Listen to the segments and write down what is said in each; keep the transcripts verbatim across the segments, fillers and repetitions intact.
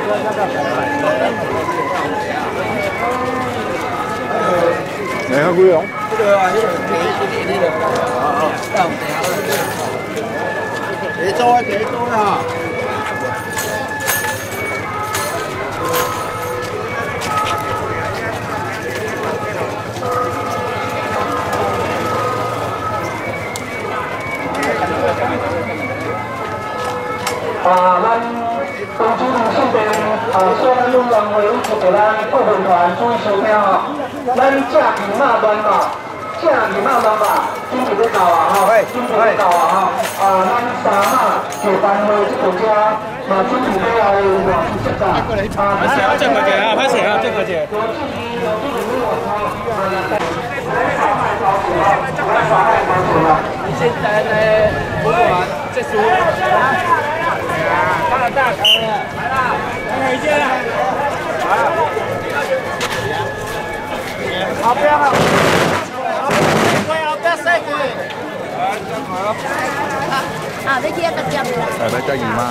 你好贵哦。 这个啊，这个便宜一点的。啊啊，几多啊？几多啊？ 啊，咱东区路四边啊，所咱路人会一个咱部分团注意收听吼。咱正二马班嘛，正二马班嘛，准备要到啊吼，准备要到啊吼。啊，咱三马就班会这个车嘛，准备要来往出发。啊， 拍摄啊，这个姐啊，拍摄啊，这个姐。 现在呢，我们这组啊，大了大了，来啦，来一件了，啊，好不要了，好，要不要塞过？ 啊，你kia cắt chậm rồi. Ở đây cho gì mà?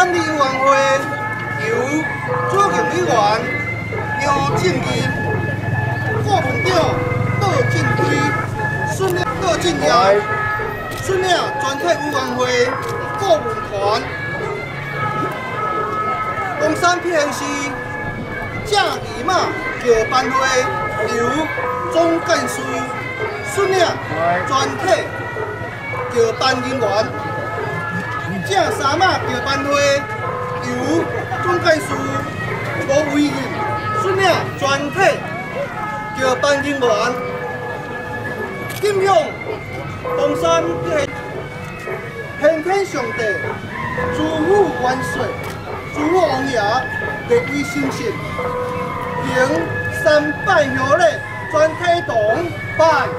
管理委员会由主任委员杨正义、副本长窦进辉、孙领窦进尧、孙领全体委员会顾问团，龙山偏是正义马桥班会由总干事孙领全体桥班人员。 正三马桥班会由总干事吴伟仁率领全体桥班人员，敬仰东山的天天上帝、诸父元帅、诸父王爷列位神神，行三拜后礼，全体同拜，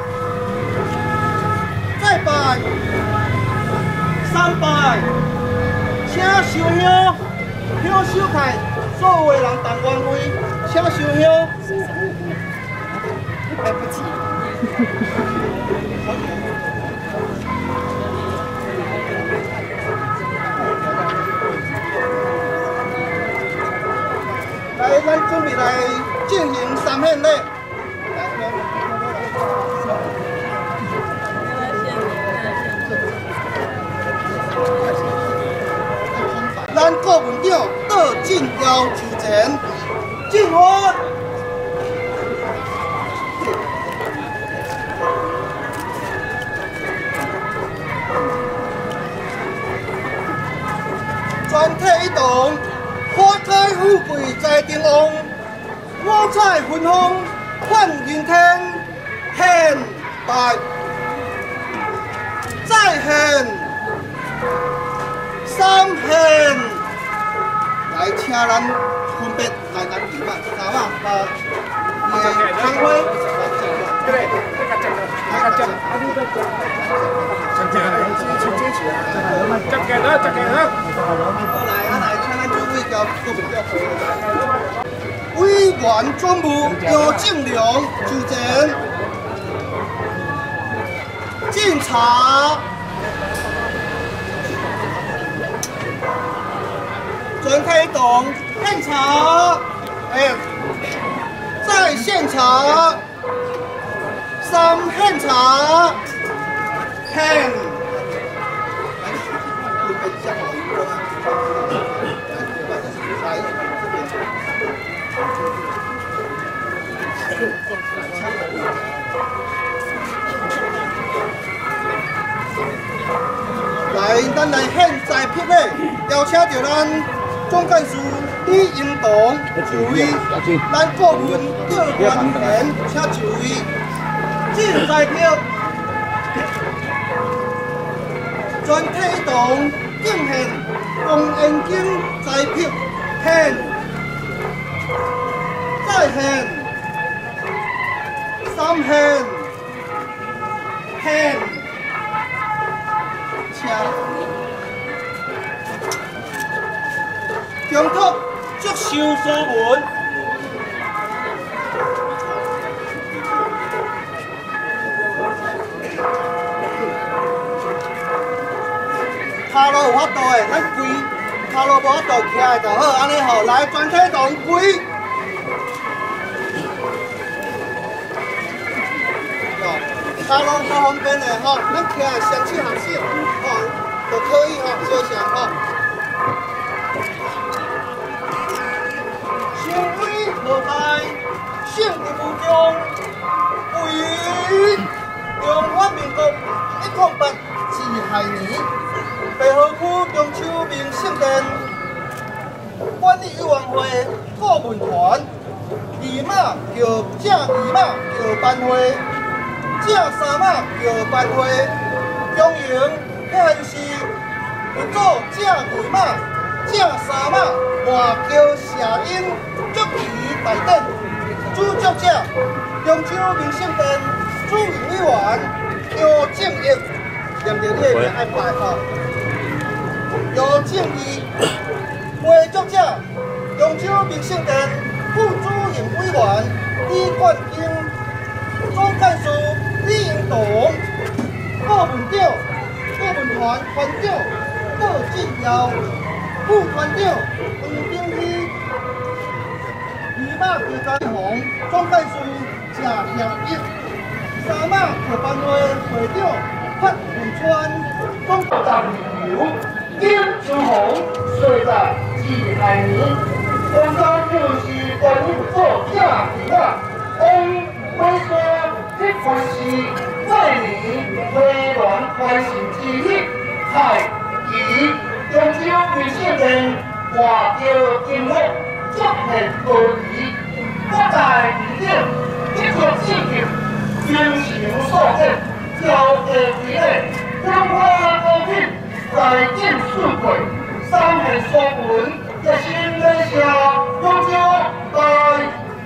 再拜。 三拜，请烧香，香手开，所有的人同愿位，请烧香。来不及。来，咱准备来进行三献礼。 咱顾问长窦进尧就前，进发。全体一同，花开富贵在定旺，五彩芬芳换人天，献拜，再献。 三献，来，请咱分别来咱举办，好嘛？把你的开会，对，这个这个，这个这个，啊，你这个，这个来，请请请起来，这个呢，这个呢，好来，啊来，请咱诸位交各位交回。委员总务杨正良就前进查。 全体同献茶，哎，再献茶，三献茶，献。来，咱来献栽品嘞，邀请着咱。 总干事李英堂就位，咱顾问赵元田请就位，进在票，全体同敬献公延经在票，献，再献，三献，献，请。 恭托接受书文，骹路有法度的，咱跪；骹路无法度，徛的就好，安尼吼，来全体同跪。骹路不方便的吼，咱徛的先去学习，吼，就可以吼，小声吼。 后代胜利无疆，为中华民国一九八自亥年，白河区中秋明圣殿管理委员会顾问团，二马桥正二马桥班会，正三马桥班会，中营配合是一组正二马、正三马换桥社因足旗。 大典主作者中秋明圣殿主任委员杨正义，念着你的名爱拜吼。杨正义，会作者中秋明圣殿副主任委员李冠英，总干事李英堂，顾问长、顾问团团长窦进尧， 副团长黄景熙，二马地解红总干事谢祥一，三马特办会会长潘文川，总站游金秋红，岁在二海年，本山就是关于做正题啊，往回说这份是在年回銮开心之日，太极中秋为新年，话叫金乐，祝贺高仪，各界义警，一条事情，精诚所见，交替为礼，香花高品，在进四季，三年所闻，一心来下中秋来，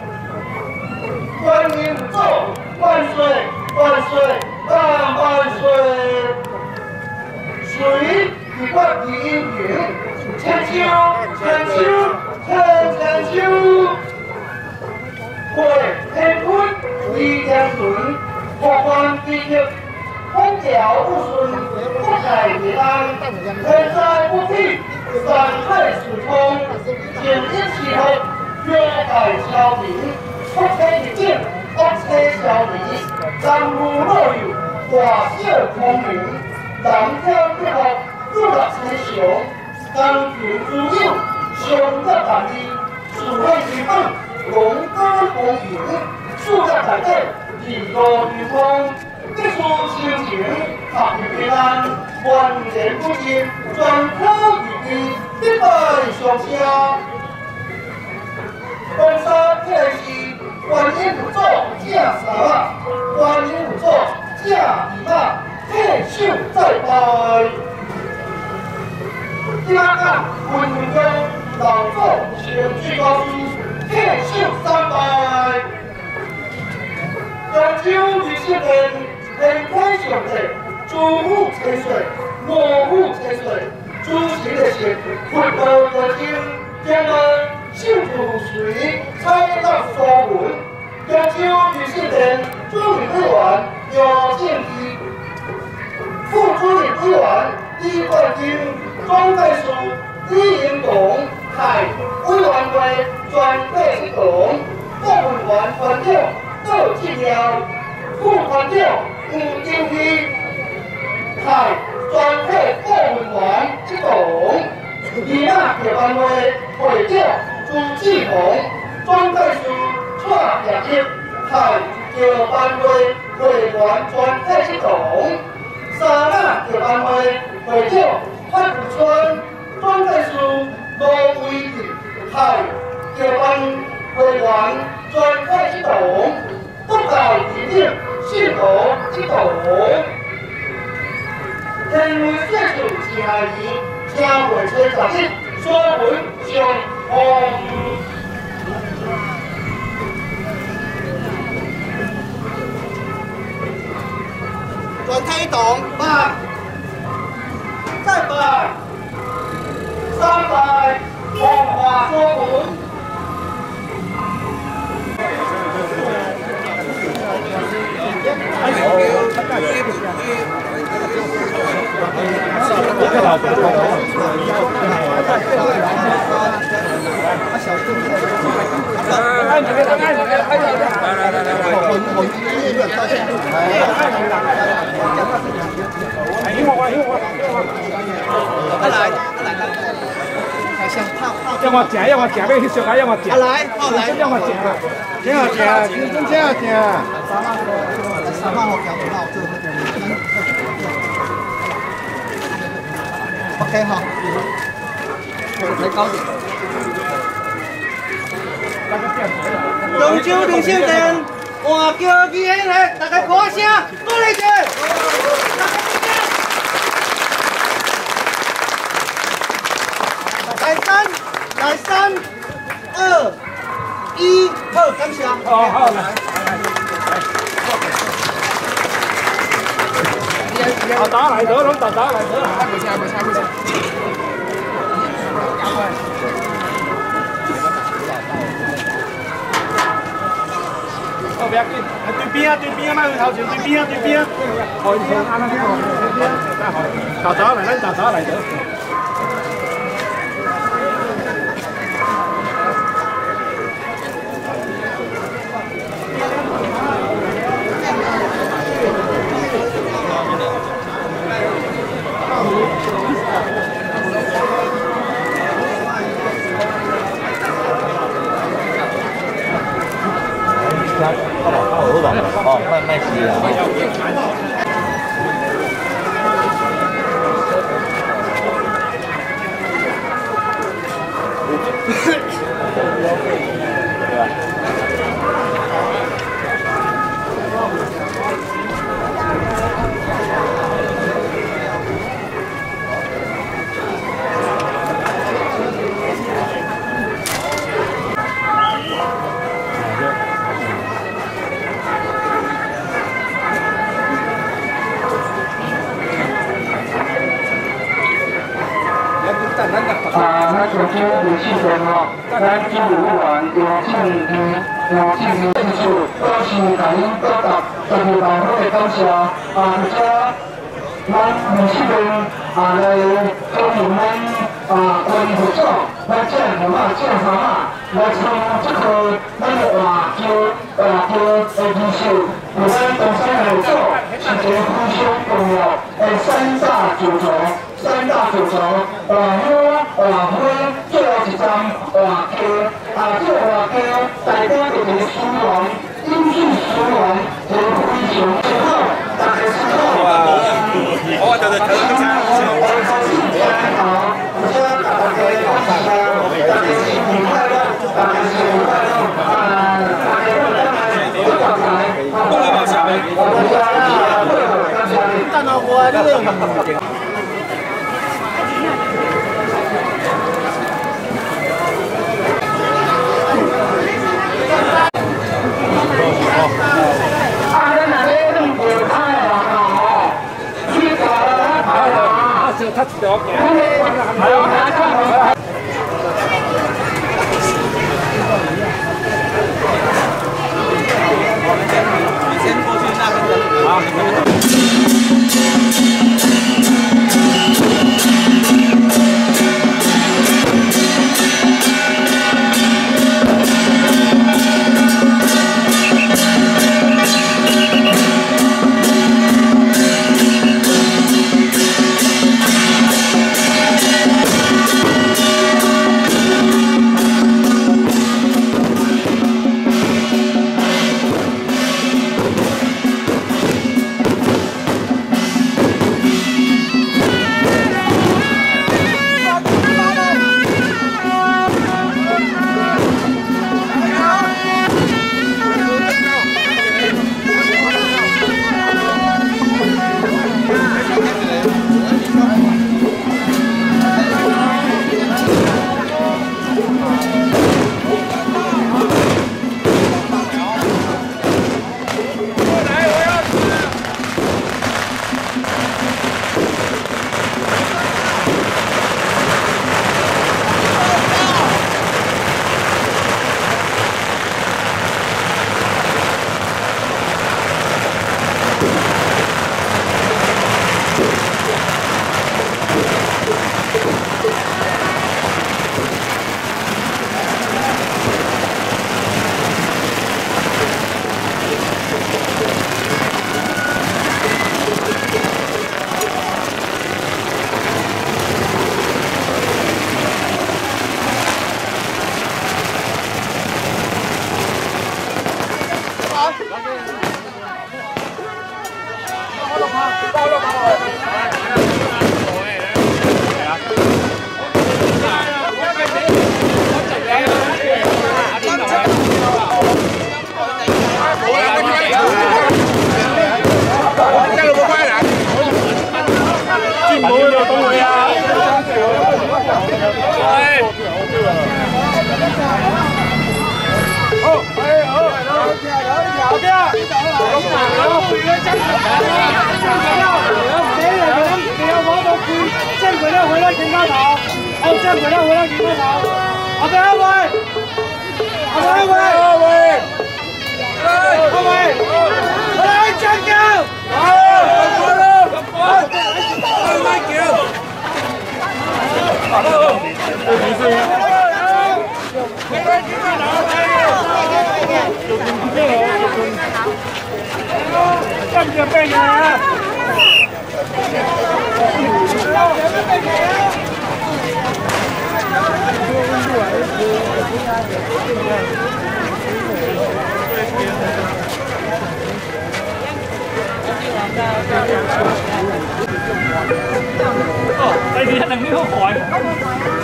观音祖万岁万岁万万岁！水与国体英平，千秋千秋千千秋。会天坤李江顺，破关第一，风调不顺，不海平安，天灾不避，山海疏通，景一气候，约爱消平，福气一境，恶气消弭，山路乐游，华秀空明，南天一合，日落千祥，甘平之友，相得万利，树位之本。龙歌红迎，树在台底，地高天空，一束心情，合于平安，万年不尽，全科如意，一代上下。本山天是观音不做正三马，观音不做正二马，天手再拜。今仔日文明中老祖先最高师。天寿三拜，中秋日新年，天开上地，诸母千岁，母母千岁，诸神的神，佛道的经，将来幸福水，财到所闻。中秋日新年，诸位委员有敬意，副主任委员李冠金，总干事李英栋。海委员会全体一同，顾问员团长窦进耀，副团长吴金熙，海全体顾问员一同，二马协办会会长朱志宏，总干事蔡业一，海协办会会员全体一同，三马协办会会长潘富川，总干事。罗威迪海协办会员全体一同，各界义警信徒一同。天威岁数是下年正月初十日，所闻上红。全体一同，拜，再拜。三拜，风华说文。 要我吃，要我吃，要去小孩要我吃。 啊来，好来， 要我吃，真好吃，真真好吃。 三万好条不好做。OK 好，来高点。中秋连寿灯，换叫义兄来，大家鼓声，鼓励者。来三，来三，二，一，好，感谢。 好好来。大打嚟咗，諗大打嚟咗。冇事冇事冇事。哦，不要緊，對邊啊對邊啊，咪去頭前對邊啊對邊啊。哦，啱啱先我對邊啊，真係好。大打嚟啦，大打嚟咗。 卖机啊。 啊，咱首先有四点吼，咱主务员有进去，有进去进去，都是甲恁表达特别大好的感谢。啊，而且咱二四年啊来欢迎咱啊关合作，来正红啊正红啊来参这个咱的华侨华侨的艺术，有咱东山合作是一个非常重要的三大主轴。三大主轴，华花、华花，最后一站华溪。啊，这个华溪代表着一个书园，英式书园，一个非常之好，大家知道。我就是头一站。我开始听好，而且大家恭喜啊，大家新年快乐，大家新年快乐啊！大家都当然不光来，我们家我们家啊，会会感谢你。看到我这个。啊，咱那里弄过菜啊，吼，去搞了他啊，这他屌，还有还看。你先过去那边的，好，你们走。 两秒快。 我冇改啊。